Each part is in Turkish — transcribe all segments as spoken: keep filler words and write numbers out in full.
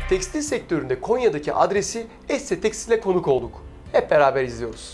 tekstil sektöründe Konya'daki adresi Esse Tekstil'e konuk olduk. Hep beraber izliyoruz.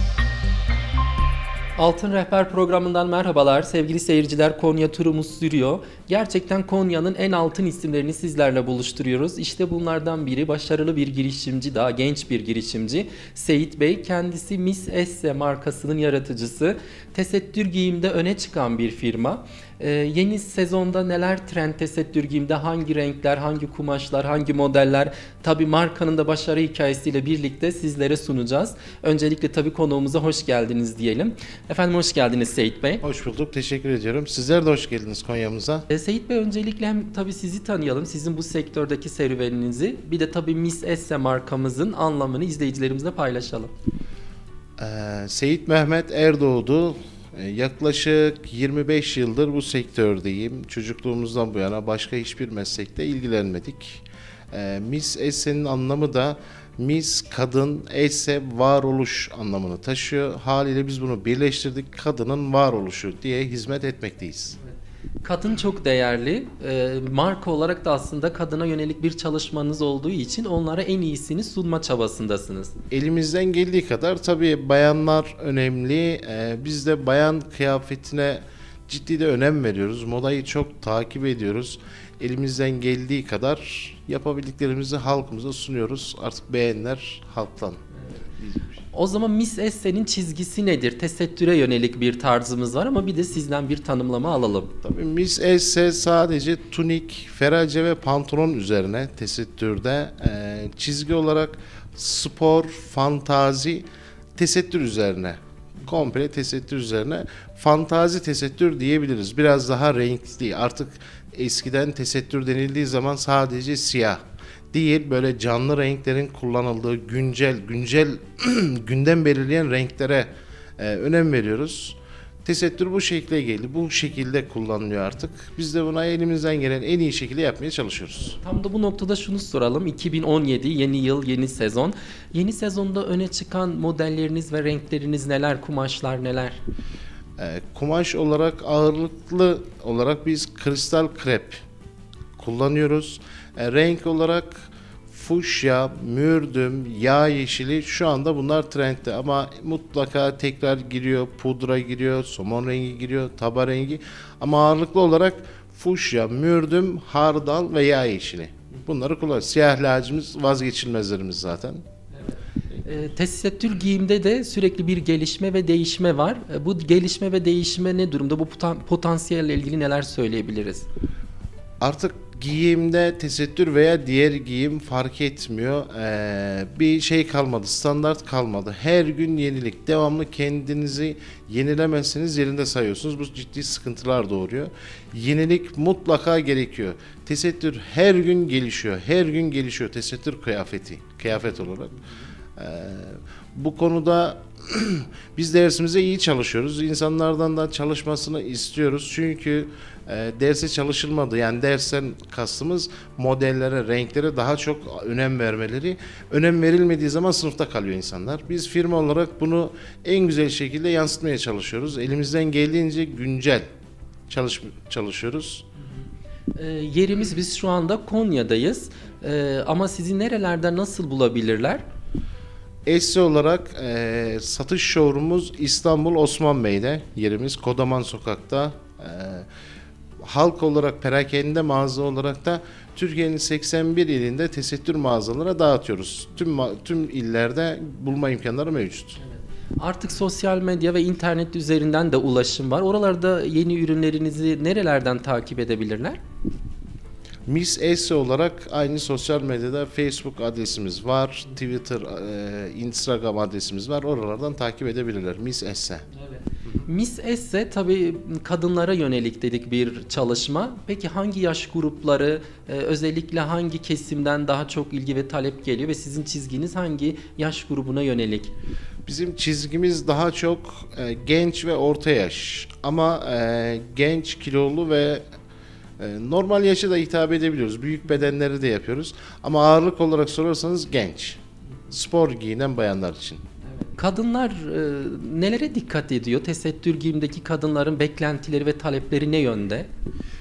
Altın Rehber programından merhabalar. Sevgili seyirciler, Konya turumuz sürüyor. Gerçekten Konya'nın en altın isimlerini sizlerle buluşturuyoruz. İşte bunlardan biri başarılı bir girişimci, daha genç bir girişimci. Seyit Bey, kendisi Miss Esse markasının yaratıcısı. Tesettür giyimde öne çıkan bir firma. Ee, yeni sezonda neler trend tesettür giyimde, hangi renkler, hangi kumaşlar, hangi modeller, tabii markanın da başarı hikayesiyle birlikte sizlere sunacağız. Öncelikle tabii konuğumuza hoş geldiniz diyelim. Efendim hoş geldiniz Seyit Bey. Hoş bulduk, teşekkür ediyorum. Sizler de hoş geldiniz Konya'mıza. E, Seyit Bey, öncelikle hem tabii sizi tanıyalım, sizin bu sektördeki serüveninizi, bir de tabii Miss Esse markamızın anlamını izleyicilerimizle paylaşalım. Ee, Seyit Mehmet Erdoğdu. Yaklaşık yirmi beş yıldır bu sektördeyim. Çocukluğumuzdan bu yana başka hiçbir meslekte ilgilenmedik. Ee, Miss Esse'nin anlamı da Miss kadın, Esse varoluş anlamını taşıyor. Haliyle biz bunu birleştirdik. Kadının varoluşu diye hizmet etmekteyiz. Kadın çok değerli. E, marka olarak da aslında kadına yönelik bir çalışmanız olduğu için onlara en iyisini sunma çabasındasınız. Elimizden geldiği kadar tabii bayanlar önemli. Ee, biz de bayan kıyafetine ciddi de önem veriyoruz. Modayı çok takip ediyoruz. Elimizden geldiği kadar yapabildiklerimizi halkımıza sunuyoruz. Artık beğenler halktan. O zaman Miss Esse'nin çizgisi nedir? Tesettüre yönelik bir tarzımız var ama bir de sizden bir tanımlama alalım. Tabii Miss Esse sadece tunik, ferace ve pantolon üzerine tesettürde, e, çizgi olarak spor, fantazi, tesettür üzerine. Komple tesettür üzerine. Fantazi tesettür diyebiliriz. Biraz daha renkli. Artık eskiden tesettür denildiği zaman sadece siyah değil, böyle canlı renklerin kullanıldığı güncel güncel gündem belirleyen renklere e, önem veriyoruz. Tesettür bu şekle geldi. Bu şekilde kullanılıyor artık. Biz de buna elimizden gelen en iyi şekilde yapmaya çalışıyoruz. Tam da bu noktada şunu soralım. iki bin on yedi yeni yıl, yeni sezon. Yeni sezonda öne çıkan modelleriniz ve renkleriniz neler? Kumaşlar neler? E, kumaş olarak ağırlıklı olarak biz kristal krep kullanıyoruz. E, renk olarak fuşya, mürdüm, yağ yeşili, şu anda bunlar trendde ama mutlaka tekrar giriyor, pudra giriyor, somon rengi giriyor, taba rengi, ama ağırlıklı olarak fuşya, mürdüm, hardal ve yağ yeşili. Bunları kullanıyoruz. Siyah lacimiz vazgeçilmezlerimiz zaten. E, tesettür giyimde de sürekli bir gelişme ve değişme var. E, bu gelişme ve değişme ne durumda? Bu potansiyelle ilgili neler söyleyebiliriz? Artık giyimde tesettür veya diğer giyim fark etmiyor. Ee, bir şey kalmadı, standart kalmadı. Her gün yenilik, devamlı kendinizi yenilemezseniz yerinde sayıyorsunuz. Bu ciddi sıkıntılar doğuruyor. Yenilik mutlaka gerekiyor. Tesettür her gün gelişiyor, her gün gelişiyor tesettür kıyafeti, kıyafet olarak. Ee, bu konuda biz dersimize iyi çalışıyoruz. İnsanlardan da çalışmasını istiyoruz. Çünkü e, derse çalışılmadı. Yani dersten kastımız modellere, renklere daha çok önem vermeleri. Önem verilmediği zaman sınıfta kalıyor insanlar. Biz firma olarak bunu en güzel şekilde yansıtmaya çalışıyoruz. Elimizden geldiğince güncel çalış çalışıyoruz. E, yerimiz, biz şu anda Konya'dayız. E, ama sizi nerelerde nasıl bulabilirler? Esse olarak e, satış showroom'umuz İstanbul Osman Bey'de, yerimiz Kodaman Sokak'ta. E, halk olarak perakende mağaza olarak da Türkiye'nin seksen bir ilinde tesettür mağazalara dağıtıyoruz. Tüm tüm illerde bulma imkanları mevcut. Artık sosyal medya ve internet üzerinden de ulaşım var. Oralarda yeni ürünlerinizi nerelerden takip edebilirler? Miss Esse olarak aynı sosyal medyada Facebook adresimiz var, Twitter, e, Instagram adresimiz var. Oralardan takip edebilirler. Miss Esse. Evet. Miss Esse tabii kadınlara yönelik dedik bir çalışma. Peki hangi yaş grupları, e, özellikle hangi kesimden daha çok ilgi ve talep geliyor ve sizin çizginiz hangi yaş grubuna yönelik? Bizim çizgimiz daha çok e, genç ve orta yaş. Ama e, genç, kilolu ve normal yaşa da hitap edebiliyoruz. Büyük bedenleri de yapıyoruz. Ama ağırlık olarak sorarsanız genç. Spor giyinen bayanlar için. Kadınlar e, nelere dikkat ediyor? Tesettür giyimdeki kadınların beklentileri ve talepleri ne yönde?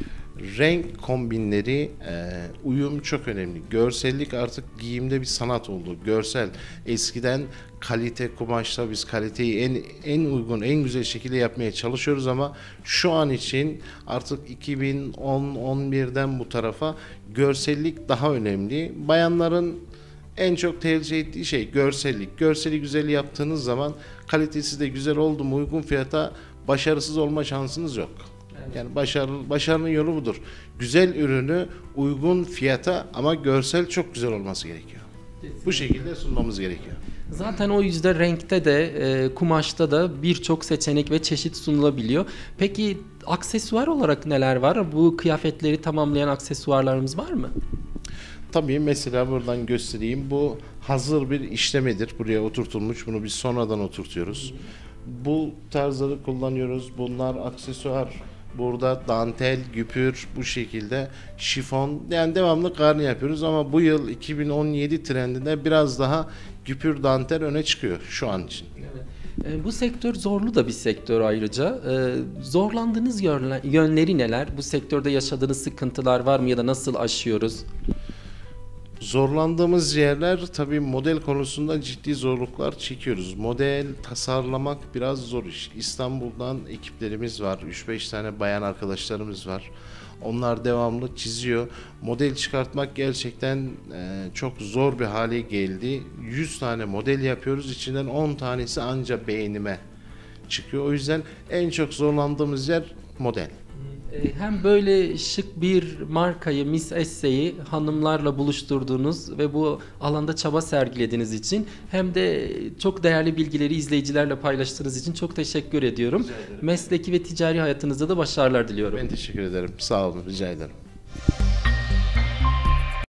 renk kombinleri, e, uyum çok önemli. Görsellik artık giyimde bir sanat oldu. Görsel. Eskiden kalite kumaşla biz kaliteyi en en uygun, en güzel şekilde yapmaya çalışıyoruz ama şu an için artık iki bin on on birden bu tarafa görsellik daha önemli. Bayanların en çok tercih ettiği şey görsellik. Görseli güzel yaptığınız zaman kalitesi de güzel oldu mu uygun fiyata başarısız olma şansınız yok. Yani başarı, başarının yolu budur. Güzel ürünü uygun fiyata ama görsel çok güzel olması gerekiyor. Bu şekilde sunmamız gerekiyor. Zaten o yüzden renkte de e, kumaşta da birçok seçenek ve çeşit sunulabiliyor. Peki aksesuar olarak neler var? Bu kıyafetleri tamamlayan aksesuarlarımız var mı? Tabii mesela buradan göstereyim. Bu hazır bir işlemedir. Buraya oturtulmuş. Bunu biz sonradan oturtuyoruz. Bu tarzları kullanıyoruz. Bunlar aksesuar. Burada dantel, güpür bu şekilde şifon yani devamlı karne yapıyoruz ama bu yıl iki bin on yedi trendinde biraz daha güpür dantel öne çıkıyor şu an için. E, bu sektör zorlu da bir sektör ayrıca. E, zorlandığınız yönler- yönleri neler? Bu sektörde yaşadığınız sıkıntılar var mı ya da nasıl aşıyoruz? Zorlandığımız yerler tabii model konusunda ciddi zorluklar çekiyoruz. Model tasarlamak biraz zor iş. İstanbul'dan ekiplerimiz var. üç beş tane bayan arkadaşlarımız var. Onlar devamlı çiziyor. Model çıkartmak gerçekten e, çok zor bir hale geldi. yüz tane model yapıyoruz. İçinden on tanesi anca beğenime çıkıyor. O yüzden en çok zorlandığımız yer model. Hem böyle şık bir markayı, Miss Esse'yi hanımlarla buluşturduğunuz ve bu alanda çaba sergilediğiniz için hem de çok değerli bilgileri izleyicilerle paylaştığınız için çok teşekkür ediyorum. Mesleki ve ticari hayatınızda da başarılar diliyorum. Ben teşekkür ederim. Sağ olun. Rica ederim.